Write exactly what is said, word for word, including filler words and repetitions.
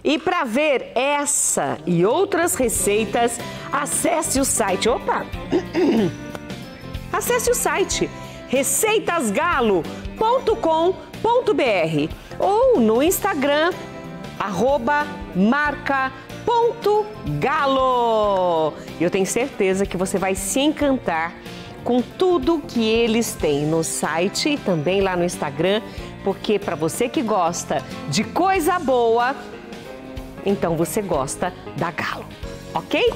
E para ver essa e outras receitas, acesse o site. Opa! Acesse o site receitas galo ponto com ponto br ou no Instagram, arroba marca ponto galo. Eu tenho certeza que você vai se encantar com tudo que eles têm no site e também lá no Instagram, porque para você que gosta de coisa boa, então você gosta da Galo, ok?